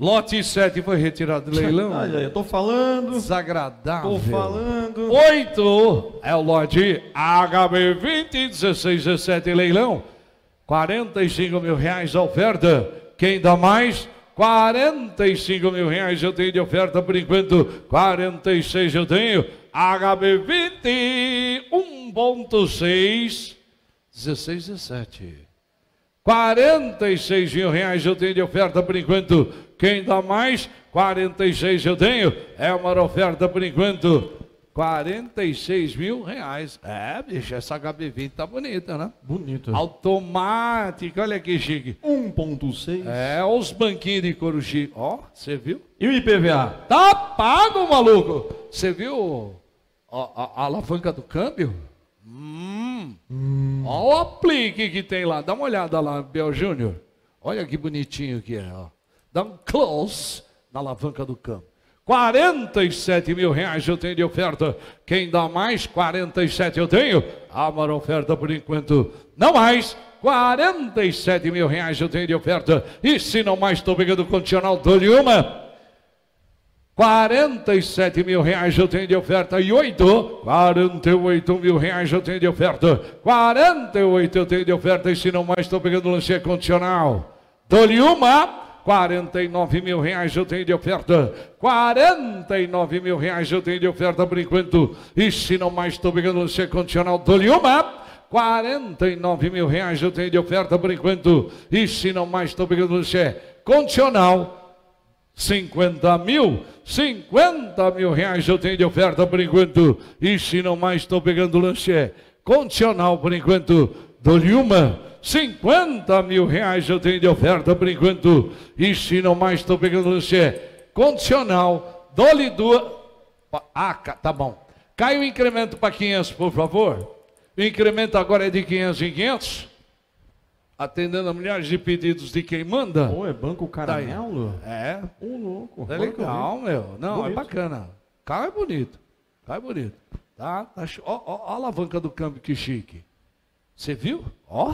Lote 7 foi retirado do leilão. Olha, eu tô falando. Desagradável. Tô falando. 8 é o lote HB20, 16, 17 leilão. 45 mil reais a oferta. Quem dá mais? 45 mil reais eu tenho de oferta por enquanto. 46 eu tenho. HB20, 1.6, 16, 17. 46 mil reais eu tenho de oferta por enquanto. Quem dá mais? 46 eu tenho. É uma oferta por enquanto. 46 mil reais. É, bicho, essa HB20 tá bonita, né? Bonito. Automática, olha que chique. 1.6. É, os banquinhos de couro chique. Ó, você viu? E o IPVA? Tá pago, maluco. Você viu a alavanca do câmbio? Ó o aplique que tem lá. Dá uma olhada lá, Bel Júnior. Olha que bonitinho que é, ó. Dá um close na alavanca do câmbio. 47 mil reais eu tenho de oferta. Quem dá mais? 47 eu tenho. A maior oferta por enquanto. Não mais. 47 mil reais eu tenho de oferta. E se não mais, estou pegando o condicional, dou-lhe uma. 47 mil reais eu tenho de oferta. E 48 mil reais eu tenho de oferta. 48 eu tenho de oferta. E se não mais, estou pegando o lance condicional. Dou-lhe uma. 49 mil reais eu tenho de oferta. 49 mil reais eu tenho de oferta por enquanto. E se não mais, estou pegando o lance condicional. Dou-lhe uma. 49 mil reais eu tenho de oferta por enquanto. E se não mais, estou pegando o lance condicional. 50 mil reais eu tenho de oferta por enquanto. E se não mais, estou pegando o lance condicional por enquanto. Dou-lhe uma. 50 mil reais eu tenho de oferta por enquanto. E se não mais, estou pegando o lance condicional. Dou-lhe duas. Ah, tá bom. Cai o incremento para 500, por favor. O incremento agora é de 500 em 500. Atendendo a milhares de pedidos de quem manda. Pô, é Banco Caramelo? É. Ô, louco. É legal, meu. Não, bonito. É bacana. Carro é bonito. Carro é bonito. Tá? Ó a alavanca do câmbio, que chique. Você viu? Ó.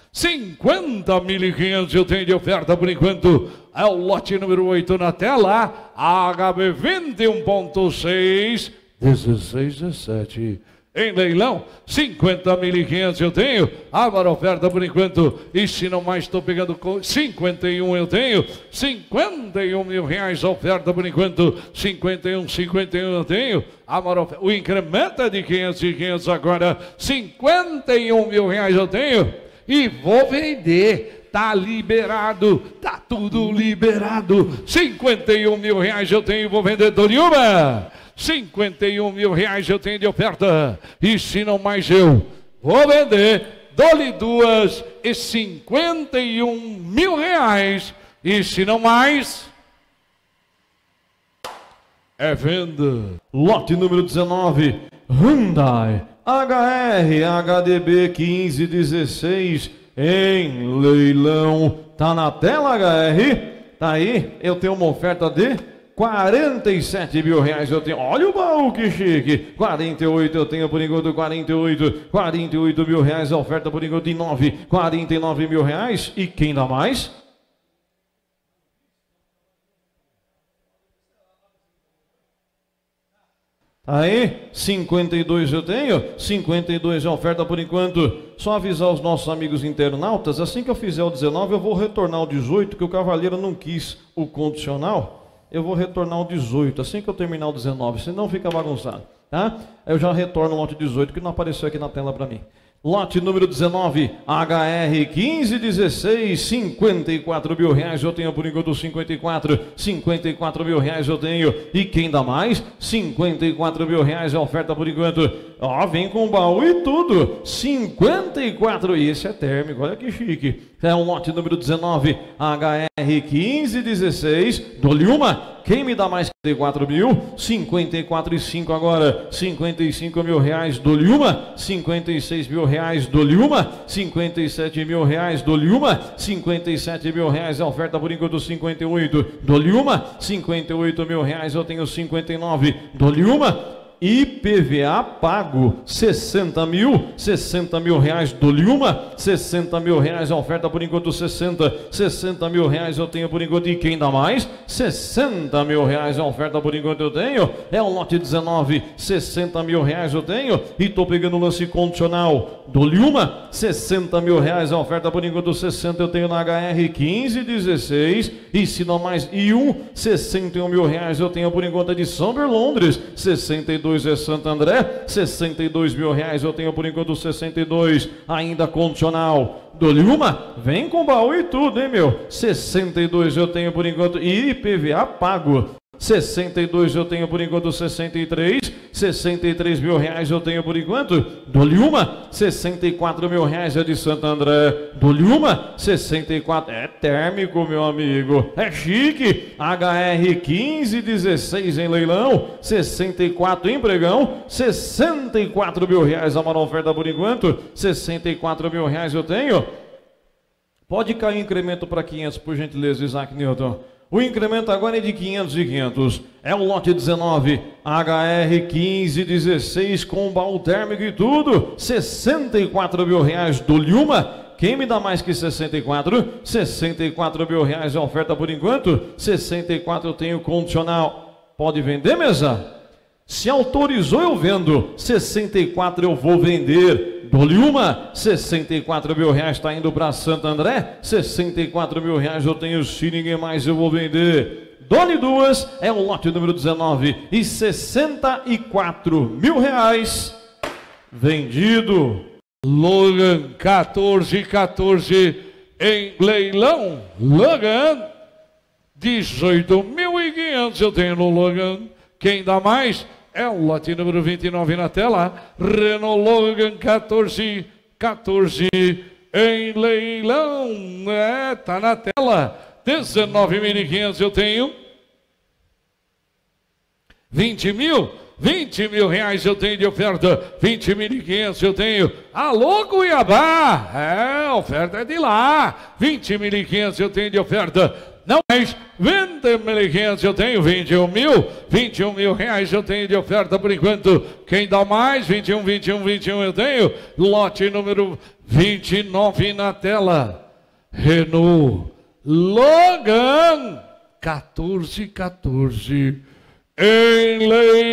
50.500 eu tenho de oferta por enquanto. É o lote número 8 na tela. HB20 1.6, 16, 17. Em leilão, 50.500 eu tenho. Agora oferta por enquanto. E se não mais, estou pegando 51 eu tenho. 51 mil reais a oferta por enquanto. 51 eu tenho. Agora, o incremento é de 500 e 500 agora. 51 mil reais eu tenho. E vou vender. Tá liberado. Tá tudo liberado. 51 mil reais eu tenho. Vou vender do Nilma. 51 mil reais eu tenho de oferta. E se não mais, eu vou vender. Dou-lhe duas. E 51 mil reais. E se não mais, é venda. Lote número 19. Hyundai HR HDB 1516 em leilão. Tá na tela, HR? Tá aí? Eu tenho uma oferta de 47 mil reais eu tenho. Olha o baú, que chique. 48 eu tenho por enquanto. 48 mil reais a oferta por enquanto de 9. 49 mil reais. E quem dá mais? Aí, 52 eu tenho, 52 é a oferta por enquanto. Só avisar os nossos amigos internautas, assim que eu fizer o 19 eu vou retornar o 18, que o Cavaleiro não quis o condicional. Eu vou retornar o 18, assim que eu terminar o 19, senão fica bagunçado, tá? Eu já retorno o lote 18, que não apareceu aqui na tela para mim. Lote número 19, HR 1516, 54 mil reais eu tenho por enquanto. 54 mil reais eu tenho. E quem dá mais? 54 mil reais é a oferta por enquanto. Ó, vem com baú e tudo. 54, e esse é térmico, olha que chique. É um lote número 19, HR 1516, dou-lhe uma. Quem me dá mais que 4 mil? 54 e 5 agora. 55 mil reais, dou-lhe uma. 56 mil reais, dou-lhe uma. 57 mil reais, dou-lhe uma. 57 mil reais, a oferta por enquanto. 58, dou-lhe uma. 58 mil reais, eu tenho 59, dou-lhe uma. IPVA pago, 60 mil reais, dou-lhe uma, 60 mil reais a oferta por enquanto, 60 mil reais eu tenho por enquanto, e quem dá mais? 60 mil reais a oferta por enquanto eu tenho, é o lote 19, 60 mil reais eu tenho, e tô pegando o lance condicional, dou-lhe uma, 60 mil reais a oferta por enquanto, 60 eu tenho na HR 1516, e se não mais, e 61 mil reais eu tenho por enquanto de São Berlondres, 62 é Santo André, 62 mil reais eu tenho por enquanto, 62 ainda condicional, dou-lhe uma, vem com baú e tudo, hein meu, 62 eu tenho por enquanto, e IPVA pago, 62 eu tenho por enquanto, 63 mil reais eu tenho por enquanto, dou-lhe uma, 64 mil reais é de Santo André, dou-lhe uma, 64, é térmico meu amigo, é chique, HR 1516 em leilão, 64 em pregão, 64 mil reais a maior oferta por enquanto, 64 mil reais eu tenho, pode cair incremento para 500 por gentileza, Isaac Newton. O incremento agora é de 500 e 500. É o lote 19, HR 1516 com baú térmico e tudo. 64 mil reais, dou-lhe uma. Quem me dá mais que 64? 64 mil reais é a oferta por enquanto. 64 eu tenho condicional. Pode vender, mesa? Se autorizou, eu vendo. 64 eu vou vender. Dou-lhe uma. 64 mil reais está indo para Santo André. 64 mil reais eu tenho. Se ninguém mais, eu vou vender. Dou-lhe duas. É o lote número 19. E 64 mil reais vendido. Logan 1414 em leilão. Logan 18.500 eu tenho no Logan. Quem dá mais é o lote número 29 na tela. Renault Logan 1414 em leilão. Tá na tela. 19.500 eu tenho. 20 mil reais eu tenho de oferta. 20.500 eu tenho. Alô, Cuiabá. A oferta é de lá. 20.500 eu tenho de oferta. Não mais, 20.500 eu tenho, 21 mil reais eu tenho de oferta por enquanto. Quem dá mais? 21 eu tenho. Lote número 29 na tela. Renault Logan 1414 em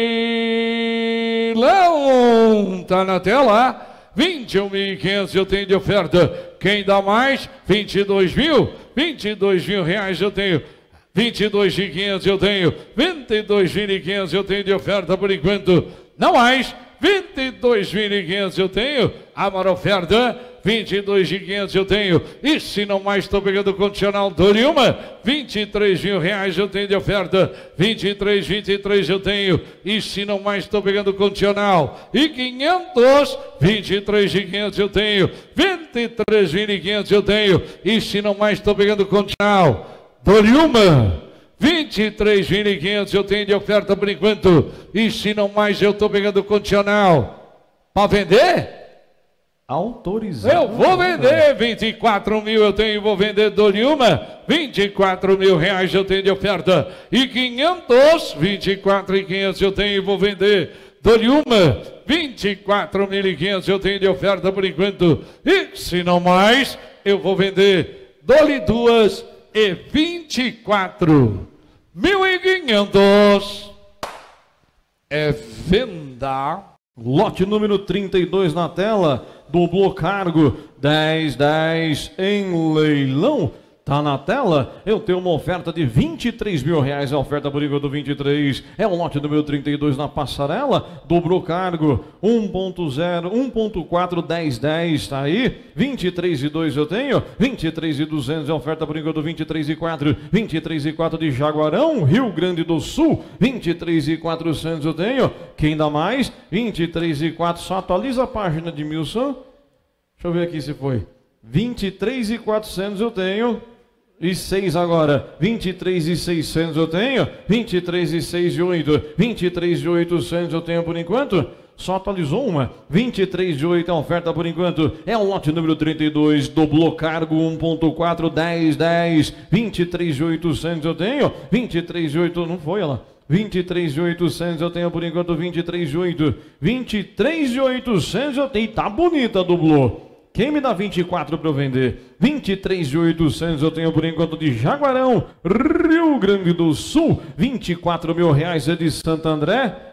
leilão. Tá na tela. 21.500 eu tenho de oferta. Quem dá mais? 22 mil reais eu tenho. 22.500 eu tenho. 22.500 eu tenho de oferta por enquanto. Não mais. 22.500 eu tenho. A maior oferta. 22.500 eu tenho. E se não mais, estou pegando o condicional. Dou-lhe uma. 23 mil reais eu tenho de oferta. 23 eu tenho. E se não mais, estou pegando o condicional. E 500. 23.500 eu tenho. 23.500 eu tenho. E se não mais, estou pegando o condicional. Dou-lhe uma. 23.500 eu tenho de oferta por enquanto. E se não mais, eu estou pegando o condicional. Para vender? Autorizado. Eu vou vender. 24 mil eu tenho, vou vender. Dou-lhe uma. 24 mil reais eu tenho de oferta. E 500. 24.500 eu tenho e vou vender. Dou-lhe uma. 24.500 eu tenho de oferta por enquanto. E se não mais, eu vou vender. Dou-lhe duas. E 24.500 é venda. Lote número 32 na tela, dobrou cargo, 10 em leilão. Tá na tela, eu tenho uma oferta de 23 mil reais, a oferta por enquanto 23, é o lote número 32 na passarela, dobrou cargo, 1.0, 1.4, 10, tá aí, 23,2 eu tenho, 23,200 é a oferta por enquanto 23,4 de Jaguarão, Rio Grande do Sul, 23,400 eu tenho, quem dá mais? 23,4, só atualiza a página de Milson, deixa eu ver aqui se foi, 23,400 eu tenho, e 6 agora, 23.600 eu tenho, 23.608, 23.800 eu tenho por enquanto, só atualizou uma, 23.8 é a oferta por enquanto, é o lote número 32, dobrou cargo 1.4, 10, 23.800 eu tenho, 23.8 não foi ela, 23.800 eu tenho por enquanto 23.800. 23.800 eu tenho. Tá bonita, dublou. Quem me dá 24 para eu vender? 23.800 eu tenho por enquanto de Jaguarão, Rio Grande do Sul. 24 mil reais é de Santo André.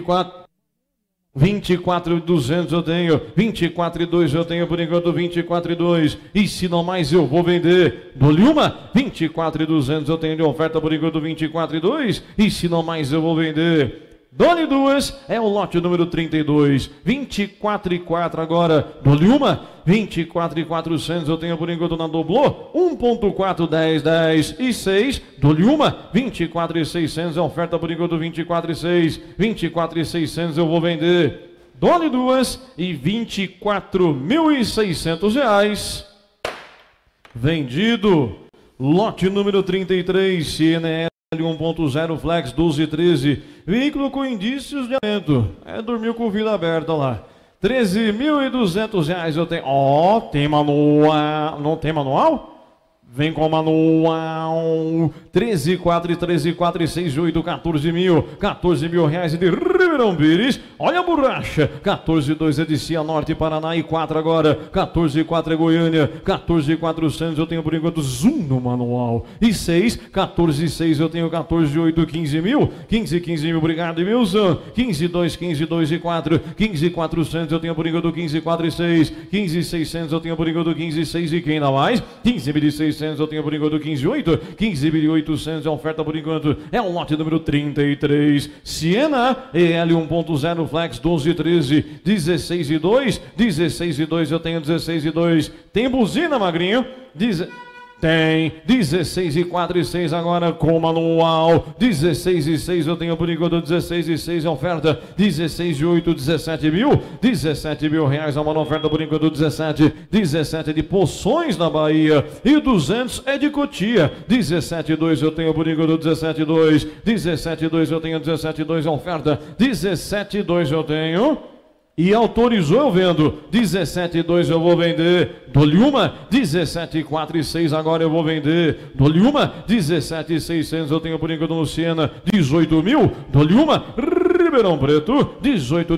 24.200 eu tenho. 24.200 eu tenho por enquanto 24.200. E se não mais eu vou vender. Dou-lhe uma. 24.200 eu tenho de oferta por enquanto 24.200. E se não mais eu vou vender. Dole duas, é o lote número 32, 24.4 agora, dole uma, 24.400 eu tenho por enquanto na doblô, 1.4, 10, 10 e 6, dole uma, 24.600 é oferta por enquanto 24.6, 24.600 eu vou vender, dole duas e 24.600 reais, vendido, lote número 33, CNE. 1.0 Flex 1213, veículo com indícios de aumento, dormiu com vida aberta lá, 13.200 reais eu tenho, tem manual, não tem manual? Vem com manual, 13.4 e 13.4 e 6.8, 14 mil reais de Ribeirão Pires, olha a borracha, 14.2 é de Cianorte, Paraná e 4 agora, 14.4 é Goiânia, 14.400 eu tenho por enquanto zoom no manual, e 6, 14.6 eu tenho 14.8, 15 mil, 15 mil, obrigado Wilson, 15.2 e 4, 15.400 eu tenho por enquanto 15.4 e 6, 15.600 eu tenho por enquanto 15.6 e quem dá mais? 15.600 eu tenho por enquanto 15.800, 15.800 é oferta por enquanto, é o lote número 33, Siena EL 1.0 Flex 1213, 16.2, 16.2 eu tenho 16.2, tem buzina magrinho, tem 16.4 e 6 agora com manual, 16.6 eu tenho por enquanto 16.6 é oferta, 16.8, 17 mil reais é uma oferta por enquanto 17 de Poções na Bahia e 200 é de Cotia, 17.2 eu tenho por enquanto 17.2 eu tenho 17.2 é oferta, 17.2 eu tenho. E autorizou eu vendo, 17.2 eu vou vender, dou-lhe uma, 17.4 e 6 agora eu vou vender, dou-lhe uma, 17.600 eu tenho por enquanto no Siena, 18 mil, dou-lhe uma, Ribeirão Preto, 18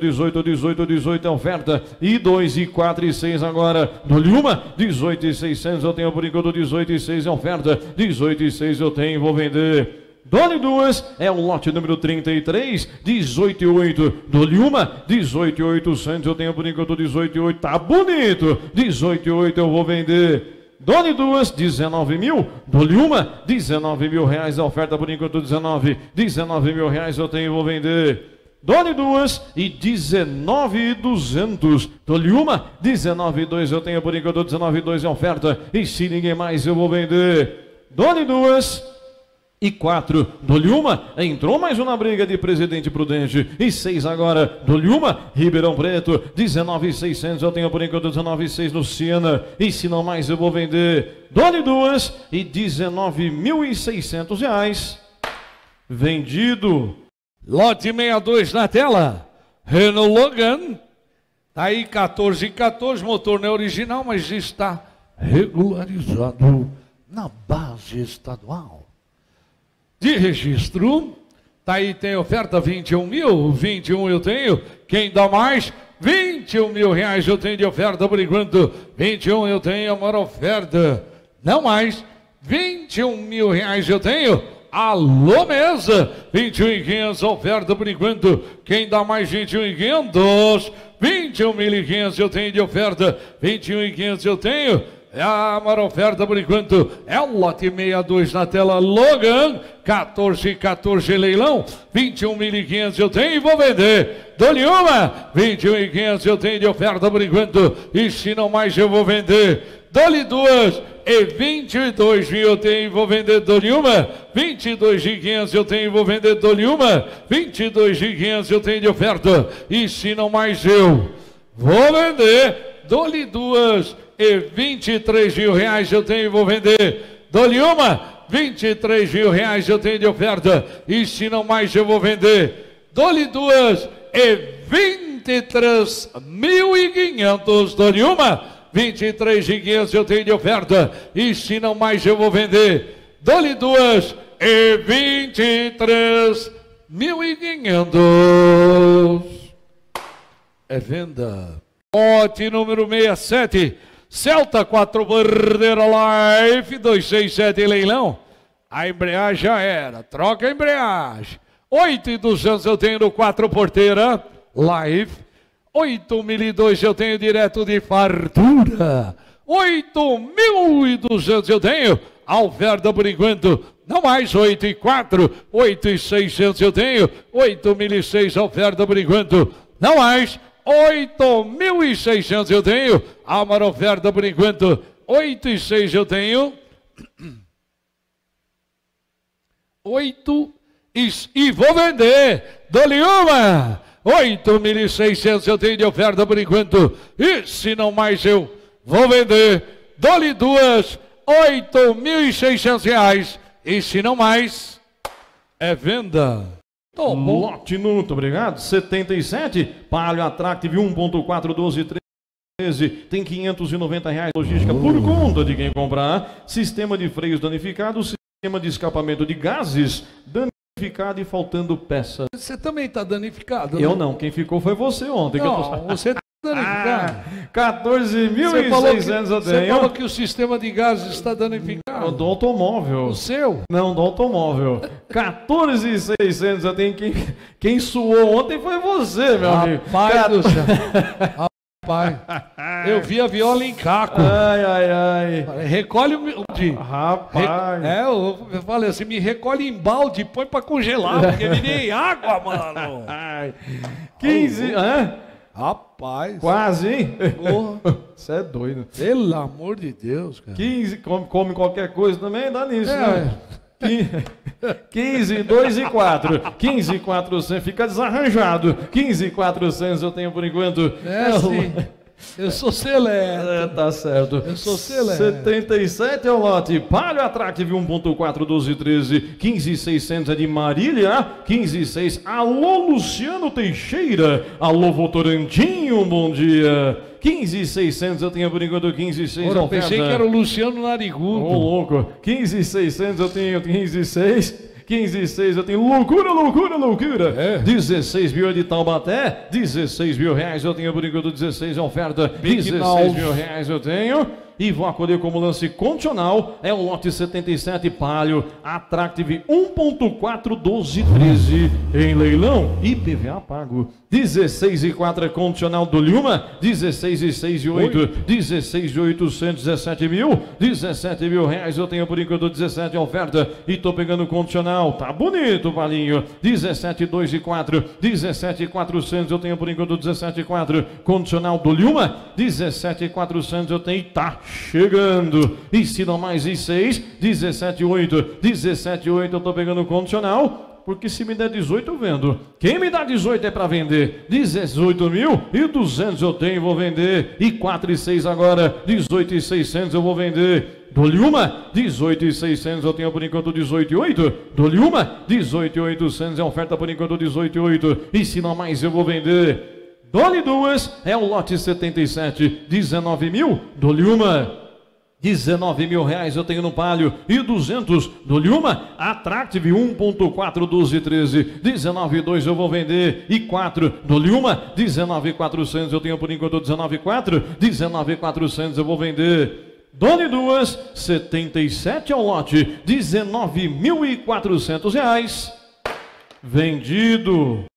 é oferta, e 2 e 4 e 6 agora, dou-lhe uma, 18.600 eu tenho por enquanto 18.6 é oferta, 18.6 eu tenho, vou vender. Dole duas, é o lote número 33, 18.8, dole uma, 18.800, eu tenho por enquanto 18.8, tá bonito, 18.8 eu vou vender, dole duas, 19 mil, dole uma, 19 mil reais, a oferta por enquanto 19 mil reais eu tenho e vou vender, dole duas e 19.200, dole uma, 19.2 eu tenho por enquanto 19.2 é oferta, e se ninguém mais eu vou vender, dole duas, e 4, dou-lhe uma, entrou mais uma briga de Presidente Prudente, e 6 agora, dou-lhe uma, Ribeirão Preto, 19.600, eu tenho por enquanto 19.600 no Siena, e se não mais eu vou vender, dou-lhe duas, e 19.600 reais, vendido. Lote 62 na tela, Renault Logan, tá aí 14, motor não é original, mas está regularizado na base estadual de registro, tá aí, tem oferta 21 mil, 21 eu tenho, quem dá mais? 21 mil reais eu tenho de oferta por enquanto, 21 eu tenho, uma oferta, não mais, 21 mil reais eu tenho, alô mesa, 21.500 oferta por enquanto, quem dá mais? 21.500, 21.500 eu tenho de oferta, 21.500 eu tenho, a maior oferta por enquanto é o lote 62 na tela Logan, 14 leilão, 21.500 eu tenho e vou vender, dou-lhe uma, 21.500 eu tenho de oferta por enquanto, e se não mais eu vou vender, dou-lhe duas, e 22 mil eu tenho e vou vender, dou-lhe uma, 22.500 eu tenho e vou vender, dou-lhe uma, 22.500 eu tenho de oferta, e se não mais eu vou vender, dou-lhe duas, e 23 mil reais eu tenho e vou vender, dou-lhe uma, 23 mil reais eu tenho de oferta, e se não mais eu vou vender, dou-lhe duas, e 23.500, dou-lhe uma, 23.500 eu tenho de oferta, e se não mais eu vou vender, dou-lhe duas, 23.500. É venda. Lote número 67. Celta 4 bandeira Life 267 em leilão. A embreagem já era. Troca a embreagem. 8.200 eu tenho no 4 porteira Life. 8.002 eu tenho direto de fartura. 8.200 eu tenho. A oferta por enquanto, não mais 8.4. 8.600 eu tenho. 8.006 a oferta por enquanto, não mais 8.600 eu tenho. A maior oferta por enquanto, 8.600 eu tenho. 8 e vou vender. Dou-lhe uma. 8.600 eu tenho de oferta por enquanto. E se não mais eu vou vender. Dou-lhe duas. 8.600 reais. E se não mais, é venda. Lote, muito obrigado. 77. Palio Attractive 1.4, 12, 13. Tem 590 reais. Logística por conta de quem comprar. Sistema de freios danificado. Sistema de escapamento de gases danificado e faltando peças. Você também está danificado, Eu né? não, quem ficou foi você ontem. Não, você está danificado. 14.600 eu Você tenho. falou que o sistema de gases está danificado. Do automóvel. O seu? Não, do automóvel. 14.600 eu tenho. Quem suou ontem foi você, meu amigo. Rapaz do céu. Rapaz, eu vi a viola em caco. Ai, ai, ai. Recolhe o... Rapaz. Eu falei assim, me recolhe em balde, põe pra congelar, porque me dei água, mano. Ai. 15, hã? Rapaz. Quase, hein? Porra. Você é doido. Pelo amor de Deus, cara. 15, come qualquer coisa também, dá nisso, É. né? 15, 2 e 4. 15, 400, fica desarranjado. 15, 400 eu tenho por enquanto. Sim. Eu sou seleto. Tá certo. Eu sou seleto. 77 é o lote. Palio Attractive 1.4, 12, 13. 15.600 é de Marília. 15.6. Alô, Luciano Teixeira. Alô, Votorantim, bom dia. 15.600 eu tenho por enquanto. 15.600 Eu pensei que era o Luciano Narigudo. Ô, louco. 15.600 eu tenho. 15.6. 15.600 eu tenho. Loucura, loucura, loucura. É. 16 mil de Taubaté. 16 mil reais eu tenho por enquanto. 16 é oferta. Big 16 Nose. mil reais eu tenho. E vou acolher como lance condicional. É o lote 77 Palio Attractive 1.4, 12, 13 em leilão. IPVA pago. 16 e 4 é condicional do Lhuma. 16 e 6 e 8. 16 e 800, 17 mil. 17 mil reais eu tenho por enquanto. 17 é oferta. E tô pegando condicional. Tá bonito, Palinho. 17, 2 e 4. 17 e 400 eu tenho por enquanto. 17 e 4. Condicional do Lhuma. 17 e 400 eu tenho. Tá chegando. E se não mais e 6. 17 e 8. 17 e 8 eu tô pegando condicional. Porque se me der 18 eu vendo. Quem me dá 18 é para vender. 18.200 eu tenho, vou vender. E 4 e 6 agora. 18.600 eu vou vender. Dou-lhe uma. 18.600 eu tenho por enquanto. 18.8. Dou-lhe uma. 18.800 é oferta por enquanto. 18.8. E se não mais eu vou vender. Dou-lhe duas. É o lote 77. 19 mil. Dou-lhe uma. 19 mil reais eu tenho no Palio. E 200 do Lhuma Attractive 1.4, 12, 13. 19,2 eu vou vender. E 4 do Lhuma. 19,400 eu tenho por enquanto. 19,4. 19,400 eu vou vender. Dole duas. 77 ao lote. 19.400 reais. Vendido.